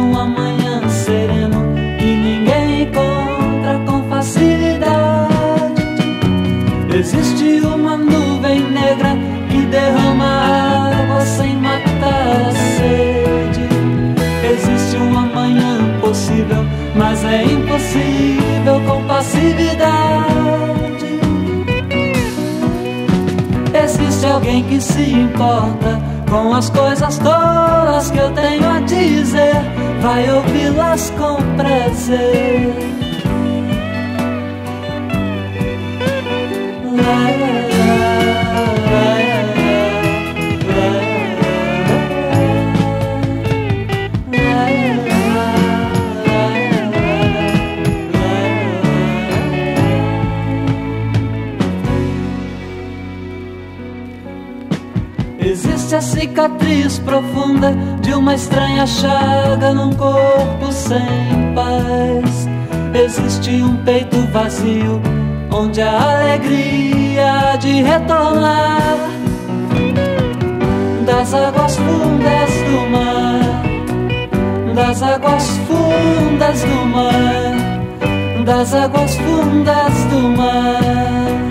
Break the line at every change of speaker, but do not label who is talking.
um amanhã sereno que ninguém encontra com facilidade. Existe uma nuvem negra que derrama água sem matar a sede. Existe um amanhã possível, mas é impossível com passividade. Existe alguém que se importa com as coisas tolas que eu tenho a dizer, vai ouvi-las com prazer. Existe a cicatriz profunda de uma estranha chaga num corpo sem paz. Existe um peito vazio onde a alegria de retornar das águas fundas do mar, das águas fundas do mar, das águas fundas do mar.